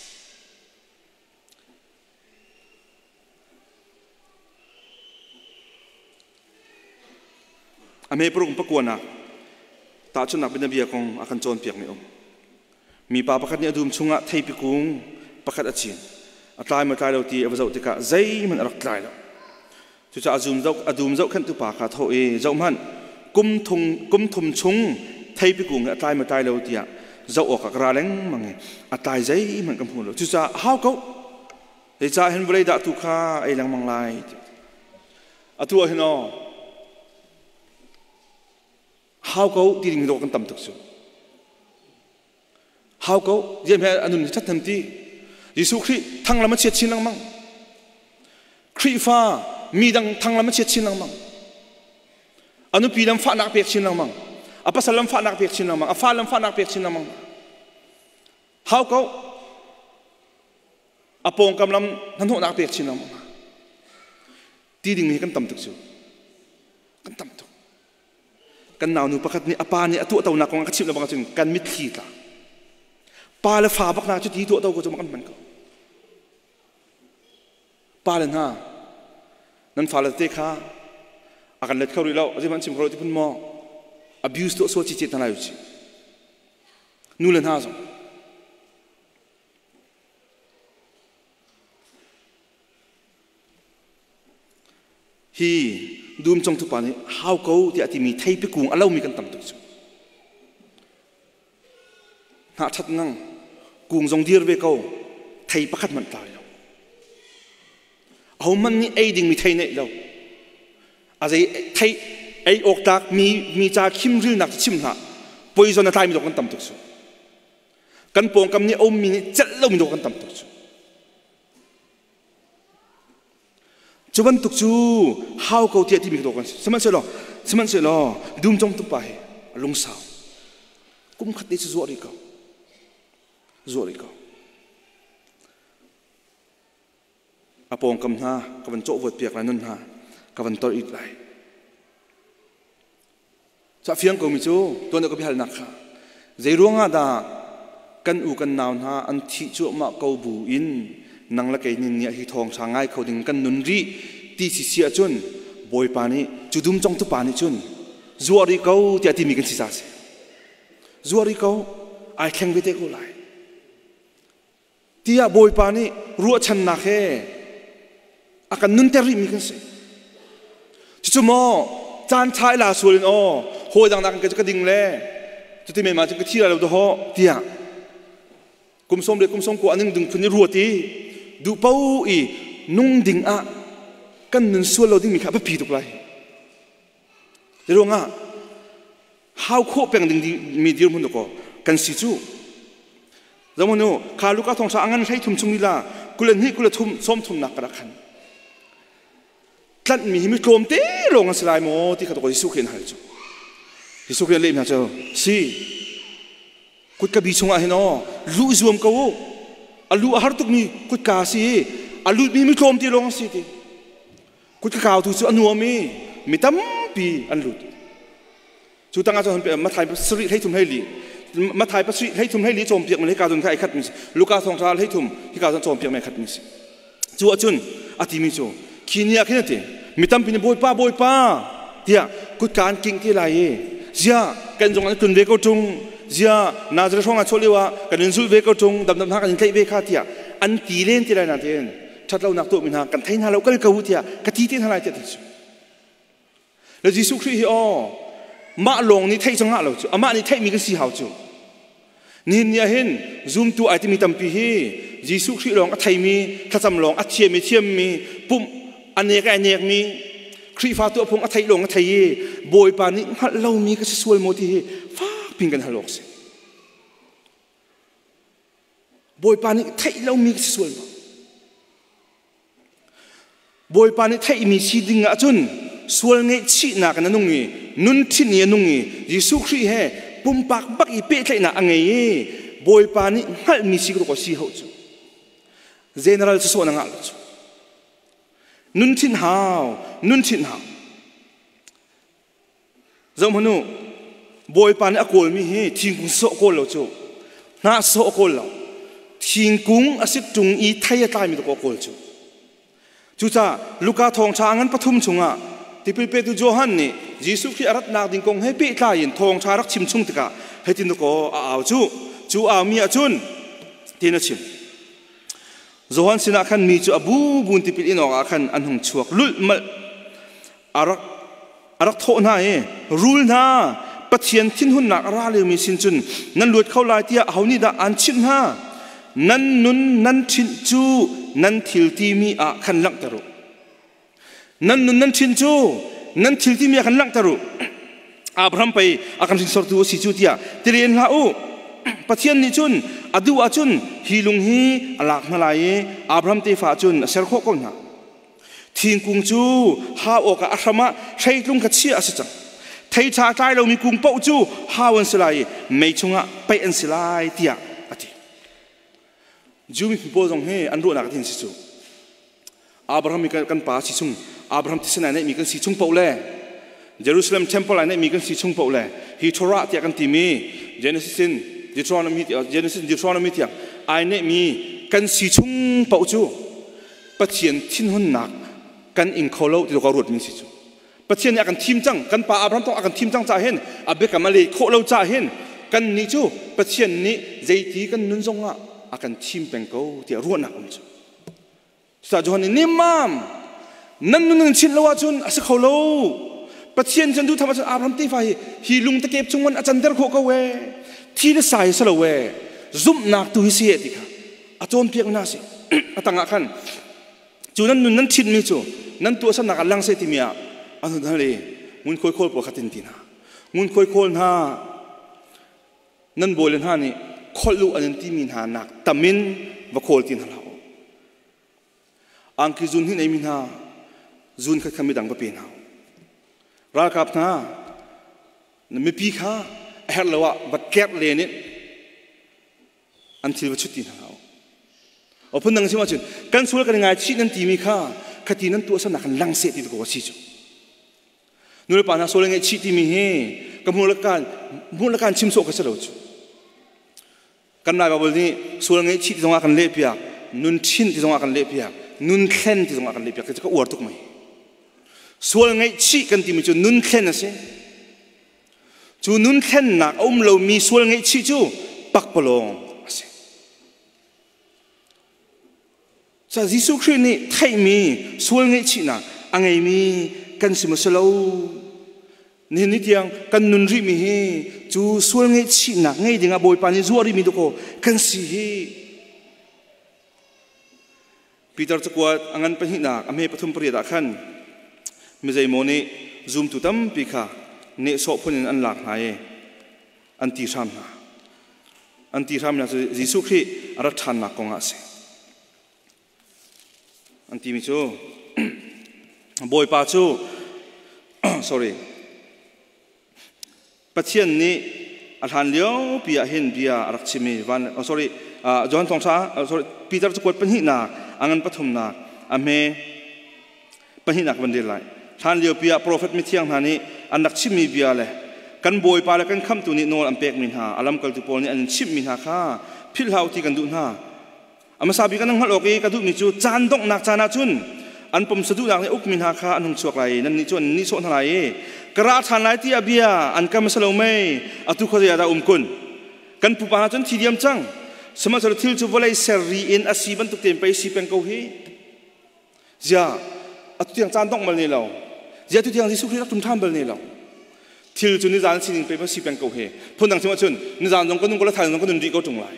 อเมริกาปรุงประกวดนะตาชนนักเป็นนบีของอาคันโจนเปียกไม่อมมีป่าประคัดเนี่ยดูมชุงะไทยพิกุงประคัดอาเจียนอัตรายมาตายเราตีเอาไปเจ้าติกะใจมันรักตายแล้วจุดจะอาจุมเจ้าอาจุมเจ้าขันตุป่าขาเท่าเอเจ้ามันกุมทงกุมทมชุงไทยพิกุงอัตรายมาตายเราตีอะเจ้าออกกระเลงมังไงอัตรายใจมันกำพูนเราจุดจะห้าวเขาเดี๋ยวจะเห็นบริดาตุข้าไอ้หลังมังลายอัตัวเห็นอ๋อhow go diri ngi dokan tam tuk su how go jem he anun chat tham ti Yesu Khri thang lama chet chin lang mang Khri fa mi dang thang lama chet chin lang mang anu pi lam fa nak pek chin lang mang apa salam fa nak pek chin lang mang afa lam fa nak pek chin lang mang how go apong kam lam nan ho nak pek chin lang mang diri ngi kan tam tuk su kan tam tukกันหนาวนูประคัดนี่อปานี่ตัวเต่าหนักของกระชิบแล้วบางจุดกันมิดขีดละปลาและฝาบักนาจุดที่ตัวเต่าก็จะมันมันก็ปลาเลยนะนั่นฝาและเตะขาอาการเล็ดเข้าดีแล้วที่มันชิมเขาที่พุ่นมอ abuse ตัวโซ่จิตจิตอะไรอยู่จีนู่นเลยนะส่งฮีดูมจงทุกปานี้ฮาวเขาที่อาทิมีไทยไปกุงอะไรมีกันตั้มตุกจุหาชัดนั่งกุงจงดีร์เวเขาไทยประคัดมันตายแล้วเอามันนี่ไอ้ดิ่งมีไทยเนี่ยแล้วอะไรไทยไอ้ออกตากมีมีจากคิมรื่นนักชิมหะปอยจนไทยมีดอกกันตั้มตุกจุกกันปองกำนี้อมมีจัดเล่ามีโดกันตั้มตุกจูจวันตุกจูฮาวเขาเทียที่มีโดกันสมัยเสร็จแล้วสมัยเสร็จแล้วดุมจงตุไปลงสาวกุมขัดได้จะจวดอีกเขาจวดอีกเขาอาปองกำหน้ากับวันโจวดเปียกไรนั่นฮะกับวันต่ออีกไรจะเฟียงก็มีจูตัวนี้ก็พิจารณาค่ะใจรู้งาดากันอูกันนาวนะอันที่จูมาเกาบูอินนังละเกนินเนี่ยที่ทองช่างง่ายเขาดึงกันนุนรีตีสิเสียจนบอยปานีจุดุมจงตุปานีจนจวดอีกเขาที่ที่มีกันสิสาสจวดอีกเขาไอแข่งไปเตะกูไลที่บอยปานีรู้ชันนักเฮอาการนุนเตอร์มีกันสิจู่ๆมอจานชายลาส่วนอ๋อโหยดังๆกันจะกระดิ่งเลยจุดที่ไม่มาจะกระที่เราดูห่อที่อ่ะกุมสมเด็กกุมสมกูอันนึงดึงพื้นรัวตีดูเป้าอีนุ่งดิ่งอ่ะกันนุนส่วนเราที่มีข้าพผีตุกไรเรื่องอ่ะฮาวโคเป็นดิ่งมีดีรุ่นตุกกันสิจูแล้วมันโน่ข้าลูกค้าทองสางเงินใช้ทุ่มชงนี่ละกุเลนี่กุเลทุ่มส้มทุ่มหนักกระคันท่านมีมิโครมเตะลงอันสลายโมที่เขาตะโกนยิสุเขียนหายจูยิสุเขียนเล่มหาเจ้าสิกุดกบีชงอาเห็นอ๋อลู่จวมเขาอาลู่อาหารตุกมีกุดกาสิอาลู่มีมิโครมเตะลงสิทีกุดกะข่าวถูกจูอันนัวมีมีตั้มปีอันลู่จูตั้งอาจารย์เป็นมาถ่ายสริให้ทุ่มให้ลีมาถ่ายสริให้ทุ่มให้ลีโจมเปียกมันให้กาวจนให้ขัดมิสลูกาทองซาให้ทุ่มให้กาวจนโจมเปียกมันขัดมิสจูอาจุนอาทิมิจูขี้เนี่ยขี้เนี่ยมีตั้มปีนบอยป้าบอยป้าเดียกุดการกิ่งที่ไรเจ้ากันจงอันตุนเวกจงเจ้านาจะช่องอันโชลิวะกันนินสุเวกจงดำดำทางกันใช้เวกาเดียอันตีเล่นที่ไรนั่นเองชัดเราหนักตัวมินากันไทยนาเราก็เลยกาวเดียกะทิที่ทลายเดียที่สุดแล้วยิสุคริสต์อ๋อมาลงนี่ไทยจังหะเราจูอามานี่ไทยมีกันสีหาวจูนี่เนี่ยเห็นซูมตัวไอที่มีตั้มปีฮียิสุคริสต์ลงอัไทยมีถ้าจำลองอัเทียมมีเทียมมีปุ่มอันนี้ก็อันนี้มีครีฟ้าตัวพงอัไทยลงอัไทยบอยปานี่ฮัลเรามีก็จะสวยโมทีฟ้าพิงกันฮัลโหลสิบอยปานี่ไทยเรามีก็จะสวยบอยปานี่ไทยมีชีดิงอ่ะจุนสวยเงี้ยชีนักนั่นนุ่งงี้นุ่นที่นี่นุ่งงี้ยิสุคริสต์เฮปุ่มปากบักอีเป๊ะไทยน่ะอังเงี้ยบอยปานี่ฮัลมีชีก็ต้องสีเขาจูเจเนอเรลจะสวยนังอ่ะจูนุนทินหาวนุนทินหาวจำพนุบอยปานอโกลมีเฮทิ้งกุ้งโซโกลเราจูน่าโซโกลเราทิ้งกุ้งอาศัยจุงอีไทยตายมีตัวโกลจูจูจ้าลูกาทองช้างนั้นปฐุมชงอ่ะที่เป็นเปตุโจฮันนี่ยิสุคริอารัตนาดิงกงให้เปิดตายินทองชารักชิมชุงตะกะให้ตินตัวก็เอาจูจูเอามีอาจุนที่นั่นชิมโจฮันสินะขันมีจูอบูบุนติปิลินออกขันอันหงชวกลุลมาอารักอารักโทน่าเอรูลน่าปัจเจียนทิ้งหุ่นหนักราเลมีสินจุนนั่นหลุดเข้าลายเตียเอานี่ดาอันชินฮานั่นนุนนั่นชินจูนั่นทิลตีมีอาขันลังตรุนั่นนุนนั่นชินจูนั่นทิลตีมีอาขันลังตรุอาบรัมไปอาขันสินสอร์ตัวสิจูเตียเตรียนลาอูปัจเจียนนิจุนอดูอาจุนฮิลุงฮีอลักมาลายอาบรัมเตฟาจุนเซลโคกงนะทิ้งกุงจูฮาโอกะอัครมะใช้ลุงกัดเชียสิจังไทยชาใจเรามีกุงเป้าจูฮาวันสลายไม่ชงะไปอันสลายเตียอธิจูมีผู้ปกครองให้อันรู้นักทิ้งสิจูอาบรัมมีกันป่าสิจุงอาบรัมที่สนายมีกันสิจุงเป้าเล่เยรูซาเล็มเทมเพลเนี่ยมีกันสิจุงเป้าเล่ฮิโทระเตียกันตีมีเจเนซิสดิทรอนมีเจเนซิสดิทรอนมีเตียไอเนี่ยมีกันสิจุงเป้าจูปัจเจียนทิ้งหุ่นหนักกันอิงเขาเล่าที่เรารู้มีสิจูปัจเจียนเนี่ยกันทีมจังกันป่าอับรัมต้องกันทีมจังจ่าเห็นอับเบกัมมาเลยเขาเล่าจ่าเห็นกันนี่จูปัจเจียนนี้ใจที่กันนุ่นจงอ่ะกันทีมเป็นเขาที่รู้นักมันจูสาจุฮันนี่มามนั่นนุ่นชินละว่าจุนอาศัยเขาเล่าปัจเจียนจันดูธรรมชาติอับรัมตีไฟฮีลุงตะเก็บจงวันอาจารย์เดรโคกเวที่ได้ใส่สละเวซุ่มนักตุฮิเสียติค่ะอาจารย์เพียงน่าสิอาตั้งกันจูนั้นนุ่นนั่นชินมิจูนั่นตัวสนักลังเสติมีอ่ะอันนั้นเลยมุนคุยโคลปกตินตินะมุนคุยโคลฮะนั่นโบเลนฮานี่ khol lu an ti min ha nak tamin va khol tin hala ang ki zun hi nei min ha zun kha khami dang pa pe na ra kap na mi pi kha her lawa ba kep le ni an thil va chuti na o phun nang si ma chun kan sul kan ngai chi nan ti mi kha khati nan tu sa na kan lang se ti ko si chu nu pa na sol ngai chi ti mi he ka mu la kan mu la kan chim so ka sa lo chu kan nai ba bol ni sol ngai chi ti zonga kan le pia nun thin ti zonga kan le pia nun khen ti zonga kan le pia ka ka war tuk mai sol ngai chi kan ti mi chu nun khen na se chu nun khen na om lo mi sol ngai chi chu pak palong sa Giêsu Christ ni thay mi sual ngay chi na angai mi kan si masalo ni ni tiang kan nun ri mi he chu sual ngay chi na ngay dinga boy pani zuari mi doko kan si he Peter chakwat angan pahi na ame pathum priya da khan mi zai mo ni zoom tu tam pi kha ne so phunin an lak hai an ti ram na an ti ram na Giêsu Christ ara than na konga se anti mi chu boy pa chu sorry pathian ni alhan leo pia hin pia rakchimi van oh, sorry uh, John thong sa uh, sorry Peter chu kot panhi na angan pathum na ame panhi nak bandil lai than leo pia prophet mi thiang hani anak chimi pia le kan boy pa le kan kham tu ni nol ampek min ha alam kal tu pol ni an chim min ha kha phil hau ti kan du na ama sabi kan nang haloki kadu mi chu chan dok nak chana chun an pom sadu nak ni uk min ha kha anung chuak lai nan ni chun ni so na lai kara than lai ti abia an kam salo mai atu kho ya da um kun kan pu pa chun thidiam chang sama sar thil chu volai serri in asiban tu tem pai si pen ko hi ja atu tiang chan dok mal ni lo ja tu tiang Giêsu Christ tum tham bel ni lo thil chu ni jan sin pe pa si pen ko he phun dang chima chun ni jan jong ko nung ko la thai jong ko nun ri ko tung lai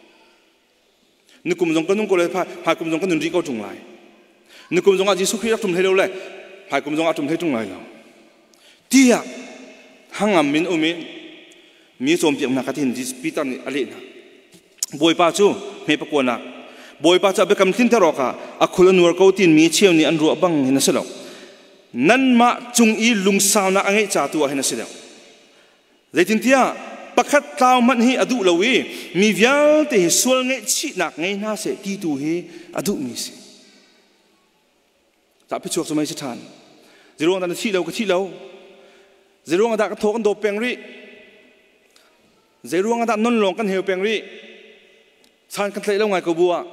nukum jong kanung ko le pha pha kum jong kanun ri ko tung lai nukum jong a Giêsu Christ tum thei lo le pha kum jong a tum thei tung lai lo tia hangam min umin mi som piam na katin dis Peter ni ali na boy pa chu me pa ko na boy pa cha be kam tin tero ka a khulan nur ko tin mi cheu ni an ru bang hina selo nan ma chung i lung saw na angai cha tu hina selo zaitin tia pakhat taw man hi adu lowi mi vial te sual nge chi nak ngai na se ti tu hi adu mi se ta pi chuak somai se than zero an thi lo ka thi lo zero an da ka thok an do peng ri zero an da non long kan heu peng ri chan kan tlai lo ngai ko bua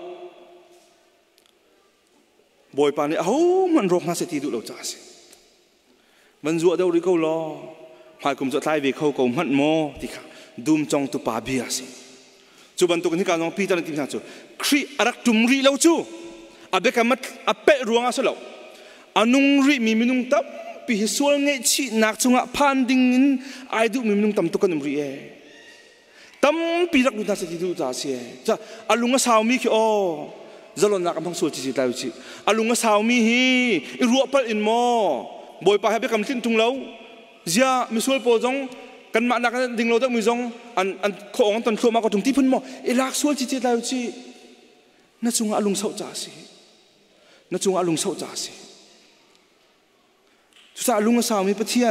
boy pa ni a ho man rok na se ti du lo cha se man zu do ri ko lo phai kum zo tlai ve khau ko man mo ti kha dum chong tu pa bia si chu ban tu kan ka nong Peter ti na chu khri arak tum ri lo chu abe ka mat ape ruanga so lo anung ri mi minung tam pi hisual nge chi nak chunga phanding in ai du mi minung tam tu kan ri e tam pi rak na se ti du ta se cha alunga saw mi ki o zalon nak am sul chi chi tai chi alunga saw mi hi i ru pal in mo boy pa ha be kam tin tung lo zia misul po jong kan ma nak ding lo dak mi jong an an khong ton khlo ma ko tung ti phun mo i lak sul chi chi tai chi na chunga alung sau cha si na chunga alung sau cha si chu sa alung sa mi pathian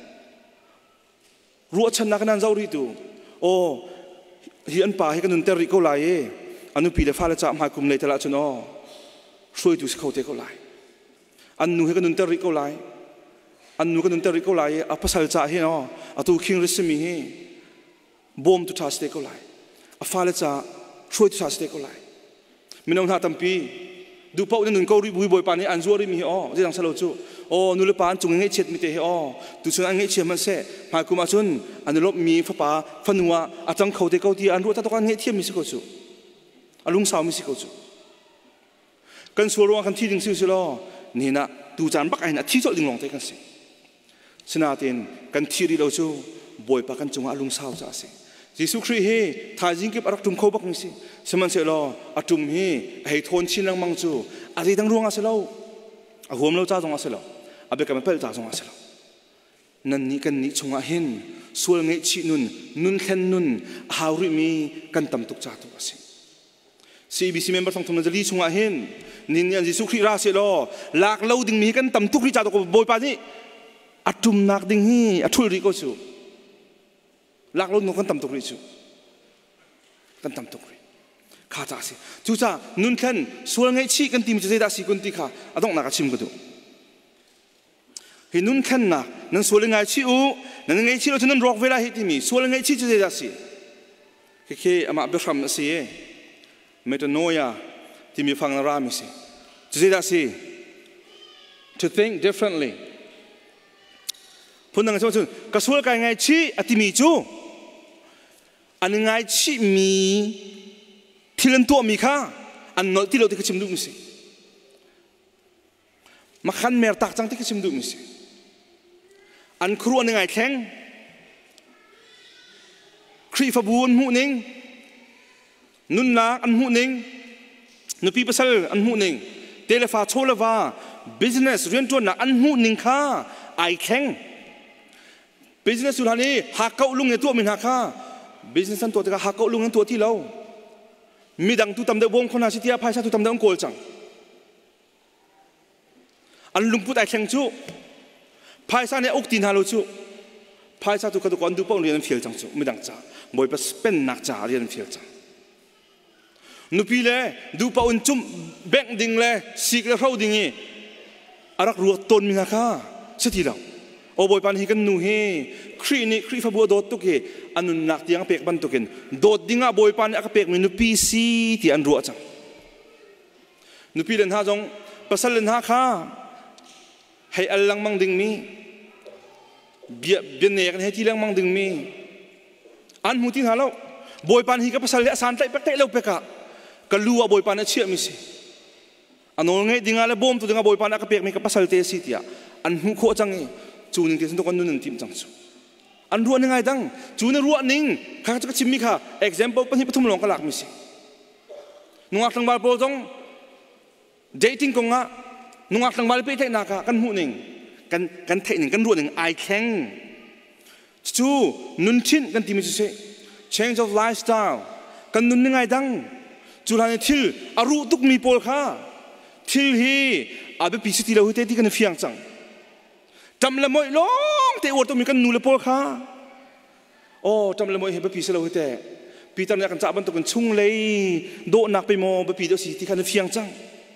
ru chan na kan zau ri tu o hi an pa hi kan nun ter ri ko lai e anu pi le fa la cha ma kum le tala chuno soi tu khau te ko lai an nu hi kan nun ter ri ko lai an nu kan nun ter ri ko lai a pasal cha hi no atu king resmi hi bom tu thas te ko lai a fa la cha soi tu thas te ko lai minong ha tampi du pau nun ko ri bui boy pa ni an zo ri mi o je dang salo chu o nu le pan chung nge chet mi te he o tu chung nge che man se ma ku ma chun an lop mi fa pa fanwa a chang khau te ko ti an ru ta to kan nge thiam mi si ko chu alung saw mi si ko chu kan so ro kan thi ding si si lo ni na tu chan bak ai na thi zo ling long te kan se sina ten kan thi ri lo chu boy pa kan chung alung saw cha se Giêsu Christ he tha jing kip arak tum kho bak ni si seman se lo atum he hei thon chin lang mang chu a ri dang ruang a se lo a hom lo cha jong a se lo abe kam pel cha jong a se lo nan ni kan ni chunga hin ส่วนไงชีนุนนุนเข็นนุนหาริมีกันตำตุกจ่าตัวสิซีบีซีเมมเบอร์ทองทำนันจะรีชงอาเห็นนินยันจิสุขริราเซโลหลากเล่าดิ่งมีกันตำตุกริจ่าตัวบอยปานี่อัตุมนักดิ่งฮีอัตุลริโกสูหลากเล่าหนูกันตำตุกริสูกันตำตุกริข้าจ่าสิจู่จ้านุนเข็นส่วนไงชีกันตีมจะได้สิกุนตีข้าอะต้องนักชิมกันดูเห็นนุนเข็นนะนั่นส่วนไงชีอูนั่นไงชีเราจะนั่นรอกเวลาเหตุมีส่วนไงชีจะได้สิแค่อามาเบรมสิเมตโนยาที่มีฟังนารามิสิจะได้สิ to think differently พูดนั่งชมชมกระส่วนไงไงชีอติมีจูอันไงชีมีที่เล่นตัวมีค่าอันโน้ตที่เราที่กชิมดูมิสิมาขันเมรตักจังที่กชิมดูมิสิอันครัวในไงแข็งครีฟบูนหูนิงนุนนักอันหูนิงนุปีปัสลอันหูนิงเทเลฟ้าโชลฟ้า business เรียนตัวนักอันหูนิงค่าไอแข็ง business สุดท้ายนี้หักเก้าลุงในตัวมินหักค่า business นั้นตัวที่หักเก้าลุงนั้นตัวที่เรามีดังตุตำเดวงคนอาชีพภายชาตุตำเดวงโกลจังอันลุงพูดไอแข็งจูภายชาเนี่ยอกตีนฮาโลจูภายชาตุกตุกอนดูป้องเรียนฟิลจังจูไม่ดังจ้ามวยเป็นสเปนนักจ่าเรียนฟิลจังนุปีเล่ดูป้องจุ่มแบงดิ่งเล่สิกเล่เข้าดิ่งงี้อารักรัวต้นมีนะคะเสียทีเราโอ้บอยปันฮิกันนูเฮครีนี่ครีฟบัวโดดตุกเฮอันนุนักที่ยังเปกบันตุกินโดดดิ่งอ่ะบอยปันอักเปกมีนุปีซีที่อันรัวจังนุปีเล่นหาจงภาษาเล่นหาข้าให้อัลลังมังดิ่งมีเบียเบียนเนกันให้ที่เรื่องมังดึงมีอันหูที่หาเราบอยปันฮีกับภาษาเลสานไตเป็กเตะเราเป็กอะก็รู้ว่าบอยปันเนี่ยเชื่อมิสิอันนู้นไงดิ่งอะไรบ่มตัวดิ่งบอยปันอะก็เป็กมีกับภาษาเตสิที่อะอันหูโคจังไงจูนึงที่สุดตัวคนนู้นทีมจังจูอันรัวยังไงดังจูนรัวนิ่งข้าจะก็ชิมมิค่ะ example ปัญหาปฐมหลงก็หลักมิสินุ่งอักตังบาลโปรตง dating กงอะนุ่งอักตังบาลไปเทนักกันหูนิ่งกันกันเทคนิคกันรวดหนึ่งไอแข็งจูนุนชินกันที่มีจุดเส change of lifestyle กันนุนยังไงดังจุฬาเนี่ยทิลอารุตุกมีโพลค่ะทิลฮีอาเบปีสติเราเตที่กันเฟียงจังจำละมวยล้องแต่อวดต้องมีกันนูเลโพลค่ะโอ้จำละมวยเห็นเบปีสเราเตปีตอนนี้กันจับมันตัวกันชุ่งเลยโดนักไปมอเบปีเดียวสิที่กันเฟียงจัง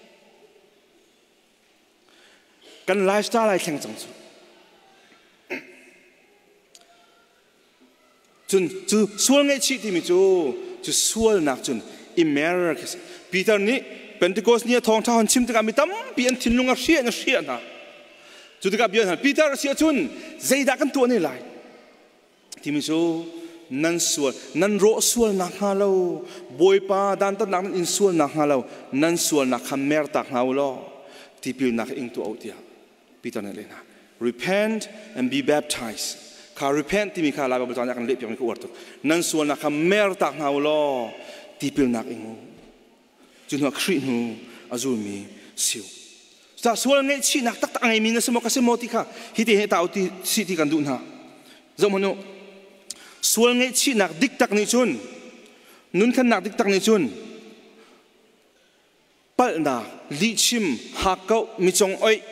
กันไลฟ์สไตล์อะไรแข่งจังจุจนจูส่วนไงชีที่มีจูจูส่วนนักจนอิมเมอร์คิสปีตอนนี้เป็นที่โกสเนี่ยทองท้าหันชิมตะการมีตั้มปีอันทิ้งลงอาเซียนอาเซียนนะจุดที่กับเบียนหันปีตาอาเซียจุนใจดักกันตัวนี่ไหลที่มีจูนั่นส่วนนั่นโรส่วนนักฮาโลบอยป้าดันต้นนักอินส่วนนักฮาโลนั่นส่วนนักคำเมร์ตักฮาโลที่พิลนักอิงตัวเอาเดียปีตอนนั้นเลยนะ repent and be baptized ข้า repent ที่มีข้าลายบาปตอนนี้กันเล็บอย่างนี้ก็อวดตัวนั่นส่วนนักคำเมร์ตักฮาโลที่พิลนักอิงจุนหัวครีนูอาจูมีสิวแต่ส่วนไงชีนักตักตักไงมีนะสมกัสมอติค่ะฮิตเฮตาอุติสิที่กันดูนะจงมโนส่วนไงชีนักดิกตักนิจุนนุนขันนักดิกตักนิจุนปัลนาลิชิมฮักเกามิจงอ้อย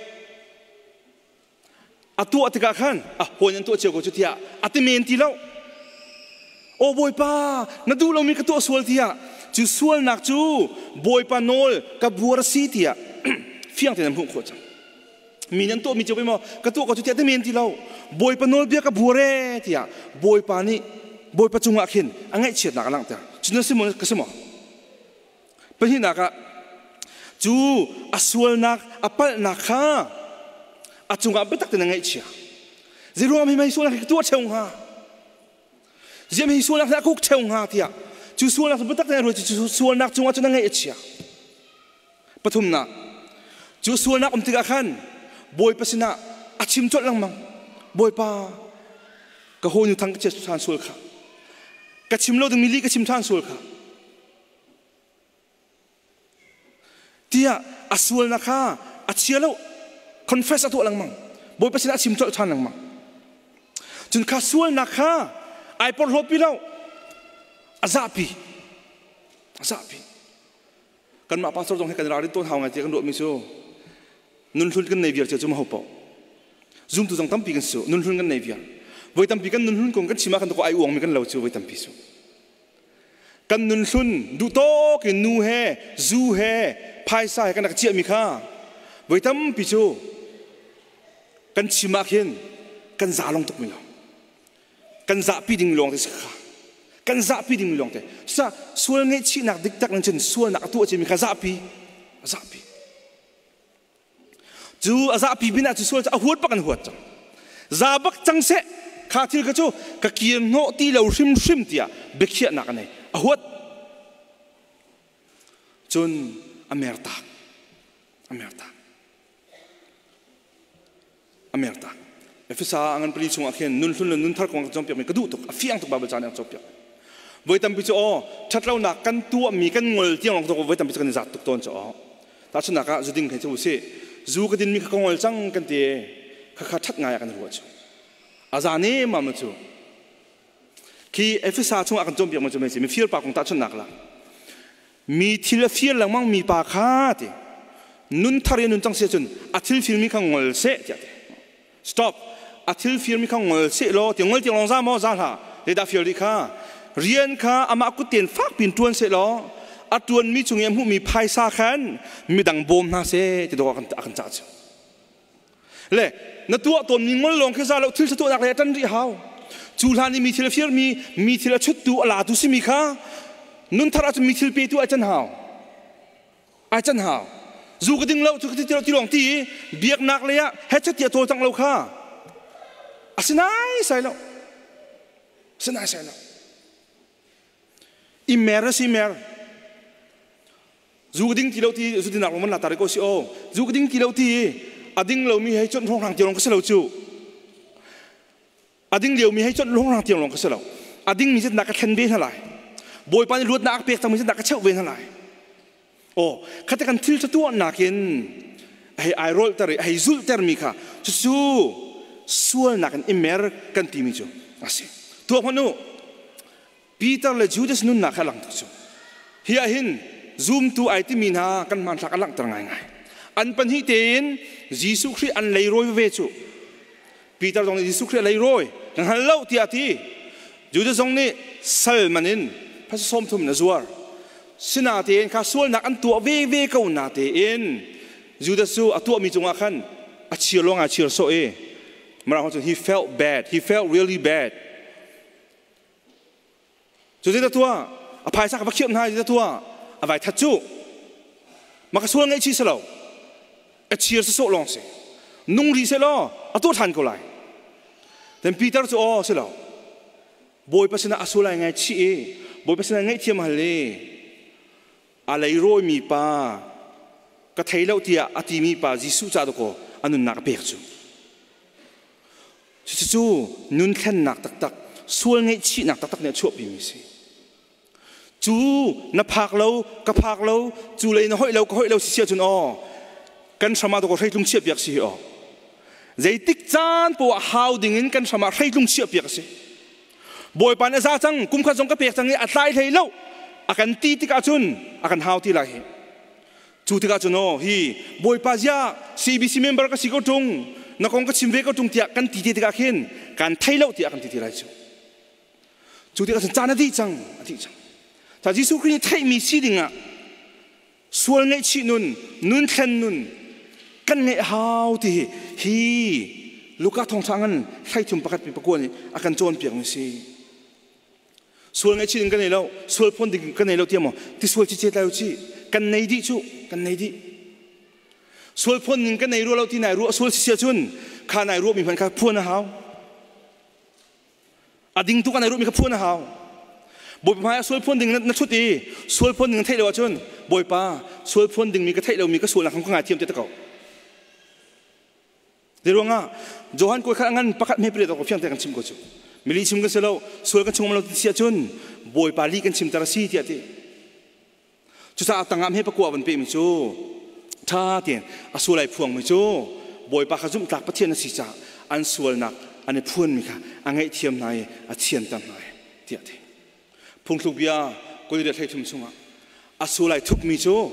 อัตัวติกาขันอ่ะหัวยันตัวเจียวกุจุติยาอัติเมนตีแล้วโอ้บอยป้านาดูเรามีกระตัวส่วนที่อ่ะจูส่วนนักจูบอยป้าโนลกับบัวรสีที่อ่ะเฟียงแต่น้ำพุ่งขวดจังมีนันตัวมีเจ้าไปมอกระตัวกุจุติยาอัติเมนตีแล้วบอยป้าโนลเบียกับบัวเร่ที่อ่ะบอยป้านี่บอยป้าจุงอาขินอันไงเฉียดหนักหลังแต่จุนนั่นสิมันก็สมอเป็นที่นักอ่ะจูอาส่วนนักอปัลนักข้าอาจุงกับไปตักแต่นังไงเชียเรื่องอะไรไม่ส่วนนักตัวเชียงฮะเรื่องไม่ส่วนนักนักคุกเชียงฮะที่อ่ะจูส่วนนักไปตักแต่รู้จูส่วนนักจุงอาจุนังไงเชียปฐุมนักจูส่วนนักอมติกาขันบอยปัสนาอาชิมจดลังมังบอยป้ากะโหอยู่ทางกระเจ็ดทานส่วนค่ะกะชิมโลดึงมิลลิกะชิมทานส่วนค่ะที่อ่ะอาส่วนนะคะอาเชียแล้ว confess ตัวลังมังบอยปัสนาชิมจดทานลังมังจุนข้าส่วนนักข้าไอปอลลบไปแล้วอาซาปีอาซาปีกันมาปัสสาวะตรงให้กันราริตัวเท่าไงเจ้ากันโดดมิโซนุนทุนกันในเบียร์เจ้าจุ่มหัวปอจุ่มตัวต้องตั้มปีกันสู้นุนทุนกันในเบียร์ไว้ตั้มปีกันนุนทุนกงกันชิมากันตัวไอวงมีกันเหล่าเจ้าไว้ตั้มปีสู้กันนุนทุนดูโตกันนูเฮจูเฮพายสายกันนักเจียมีข้าไว้ตั้มปีสู้กันชิมาเห็นกันจ่าลงตุกมิลกันจ่าปีดิ่งลงแต่สิข้ากันจ่าปีดิ่งลงแต่ซะส่วนเงี้ยชีนักดิกตักนั่นจนส่วนนักตัวเจ้ามีข้าจ่าปีจ่าปีจูอาซาปีบินอาจูส่วนจะหัวปักกันหัวจังซาบักจังเสะข้าที่กระจูกะเกียนโนตีเราชิมชิมเตียเบกเขียนักนี่หัวจนอเมริกาอเมริกาอเมริกาเอฟเอสอาอันปรีชงอาเคนนุนทุนนุนทักของจอมเปียกมันกระดูตุกเฟียงตุกบาบจานจอมเปียกไว้ตั้มพิจอ๋อชัดเราหนักกันตัวมีกันงอลเที่ยงของตัวไว้ตั้มพิจกันจัดตุกต้นจ่อถ้าชนะก็จะดิ้งให้เจ้าเสจูก็ดินมีข้างงอลจังกันเตะข้าข้าทัดง่ายกันหัวจูอาจารย์นี่มาเมื่อจูที่เอฟเอสอาช่วงอาการจมเปียกมันจะไม่ใช่มีฟิลปากของตาชนะละมีทีละฟิลหลังมั่งมีปากขาดนุนทารีนุนจังเสียจนอาทิตย์ฟิลมีข้างงอลเสะเจ้า stop อาทิตย์ฟิลมีข้างงอลเสะโลเตียงงอลเตียงลงซ้ำมอซ้ำละเดี๋ยวดาฟิลดีข้าเรียนข้าอามากุเตียนฟักปิ่นตวนเสะโลอัตวนมีจุงยมหูมีภายซาขันมีดังบอมนาเสจะดูกันกันจัดเล่นตัวตนมีงอลลงขึ้นซาแล้วทิ้งตัวนักเรียนจันทร์ที่เขาจูลานี่มีทีละฟิลมีมีทีละชุดตัวลาตุสิมีข้านุนทาราจะมีทีละปีตัวอาจารย์เขาอาจารย์เขาจูกระดิ่งเราจูกระดิ่งเราที่หลงที่เบียกนักเลยอะเฮ็ดชัดเจนตัวจังเราข้าอาศินัยใส่เราอาศินัยใส่เราอิมเมอร์สิเมอร์จูกดิ้งที่เราที่จูดิ้งนักมันหน้าตาเรียกว่าสิโอจูกดิ้งที่เราที่อดิ้งเรามีให้จนห้องทางเตียงลงก็เสลาจูอดิ้งเดียวมีให้จนห้องทางเตียงลงก็เสลาอดิ้งมีเส้นนักกระเทนเบนเท่าไรบอยปานรวดนักเปียกทำมีเส้นนักกระเชาเวนเท่าไรโอ้ขัดกันทิลสตัวนักเห็นให้ไอโรลเตอร์ให้ซูลเตอร์มีค่ะจูส่วนนักกันอิมเมอร์กันทีมีจูอาศัยตัวพนุปีเตอร์และจูเดสนุนนักขลังตัวจูเฮียหินซูมตัวไอที่มีนากันมันสักหลังตรงไงไงอันเป็นที่เต็นยิสุคริอันเลยรอยเวจูปีเตอร์ตรงนี้ยิสุคริเลยรอยดังฮัลโหลที่อาทิจูเดสตรงนี้ซัลมานินพระสมทุมนัจวาร์สินาเต็นข้าส่วนนักอันตัวเวเวก้าวนาเต็นจูเดสูอัตัวมีจงอาคันอัจฉริลงอัจฉริโซเอมาเราจะ he felt bad he felt really bad จูเดตัวอภัยสักพักเขียนให้จูเดตัวอภัยทัดจูมาก็ส่วนไงชีสเราอัจฉริโซลงสินุ่งรีเสลออัตัวทันก็ไล่แต่ปีเตอร์จะอ๋อเสลอบอยภาษาอัศวรไงชีบอยภาษาไงเทียมฮัลเลอะไรโรยมีป้าก็ไทยเราที่อาทิมีป้าจิสุจ่าตัวก็อันนั้นนักเปียกจูจู่ๆนุ่นแค่นักตักตักส่วนไงชีนักตักตักเนี่ยชั่วปีมิสิจู่นับพักเราก็พักเราจู่เลยนะห้อยเราก็ห้อยเราเสียจนอ๋อกันสมาตัวก็ใช้ลุงเชียบเปียกสิอ๋อใจติ๊กจานปัวหาวดิ่งกันสมาใช้ลุงเชียบเปียกสิบอยปานอาซาจังกุมขันสงกระเปียกจังนี่อัดไล่ไทยเราอาการตีติกาจุนอาการหาวที่ไรจู่ติกาจุนโอ้ฮีบอยปาจยาซีบีซีเมมเบอร์ก็สิกตุงนักองก็ชิมเวก็ตุงที่อาการตีติกาเข็นการไทยเราที่อาการตีติไรจู่จู่ติกาจุนจานอดีจังอดีจังแต่ยิสุคริสต์ไทยมีสิ่งอ่ะส่วนไงชีนุนนุนแค่นุนกันไงหาวที่ฮีลูกค้าทองทางนั้นใครทุ่มประกาศเป็นประกวดนี่อาการโจรเปียกมิสิส่วนไงชีนกันไหนเราส่วนพ้นดิ่งกันไหนเราเทียมอ่ะที่ส่วนที่เจ็ดเราชีกันไหนดีชูกันไหนดีส่วนพ้นดิ่งกันไหนรู้เราที่ไหนรู้ส่วนเสียชุนข้าไหนรู้มีพันข้าพูดนะฮาวอดิ่งทุกกันไหนรู้มีข้าพูดนะฮาวบอยป้าส่วนพ้นดิ่งนักชุดดีส่วนพ้นดิ่งไทยเราชุนบอยป้าส่วนพ้นดิ่งมีกระไทยเรามีกระส่วนหลังของงานเทียมเจ้าเก่าเดี๋ยวง่ะโจฮันกุยข้างั้นประกาศไม่เปลี่ยนตัวกับเพียงแต่กันชิมกูจูมิลิชิมกันเสร็จแล้วส่วนกันชงมาเราเสียจนบอยปาลีกันชิมตระซีที่อาทิจุดสาตั้งงามให้ประกวดวันเป็นมิจูท่าเตียนอาส่วนไหลพวงมิจูบอยปาขจุ่มตักประเทศนักศึกษาอันส่วนนักอันนี้พูนมีค่ะอันไงเทียมนายอาเชียนตันนายเดียดพงทุกยาก็จะได้ใช้ทุ่มสุ่งอาสูไลทุกมีจู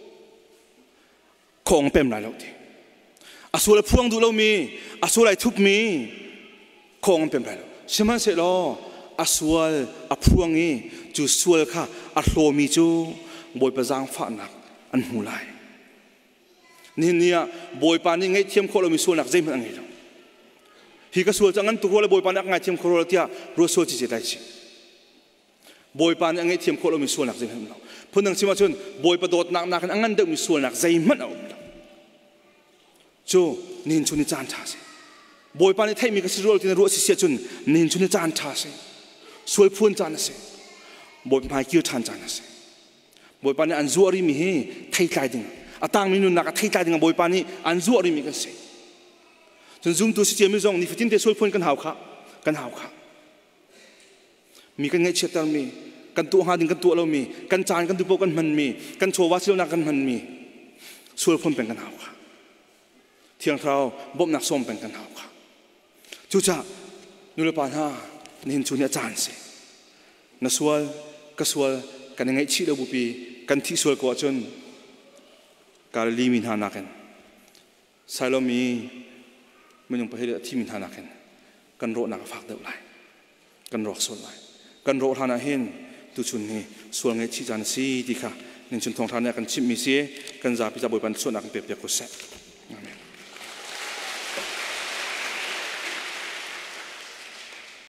คงเป็นไรแล้วทีอาสูไลพวงดูเรามีอาสูไลทุกมีคงเป็นไรแล้วใช่ไหมเสร็จแล้วอาสูไลอาพวงนี้จูสูไลค่ะอาโลมีจูบอยประจังฝันนักอันหูไลนี่เนี่ยบอยปานนี่ไงเทียมคนเรามีส่วนหนักใจมันไงเราฮีก็ส่วนจังงั้นตัวเราบอยปานนักไงเทียมคนเราเที่ยรู้ส่วนจิตใจสิบอยปานยังไงเทียมคนเรามีส่วนหนักใจมันเราพูดถึงสิมาชนบอยประโดดนักนักอันงั้นเด็กมีส่วนหนักใจมันเอาจูนินชุนิจานท่าสิบอยปานนี่ไทยมีกระสิรู้ที่นรู้สิเสียจุนนินชุนิจานท่าสิสวยพูนจานสิบอยพายคิวทานจานสิบอยปานนี่อันซัวริมีไทยใจดึงอาตังมินุนักไทยใจดึงบอยปานนี่อันซัวริมีกันสิจนซุ่มตัวสิเจียมิจงนี่ฟิตินเตสวยพูนกันหาวข้ากันหาวข้ามีกันไงเชื่อตังมีกันตัวหาดิงกันตัวเรามีกันจานกันตัวโปกันมันมีกันโชว์วัดเสียวนักกันมันมีสวยพูนเป็นกันหาวข้าเที่ยงเราบ่มนักส้มเป็นกันหาวข้าจู่จ้านุลปานฮานี่เห็นชุนอาจารย์สินัสวลก็สวลกันยังไงชีเราบุปีกันที่สวลกว่าจนการลีมินหานักกันใส่เรามีมันยังไปให้ที่มินหานักกันกันโรนักฝากเดือดไหลกันรอกส่วนไหลกันโรทานาเห็นตุชุนนี่ส่วนไงชีจานซีดีค่ะนี่ชุนทองทานเนี่ยกันชิมมีเสียกันจะพิจารณาบริบาลส่วนนักเปรียบเทียบกับเส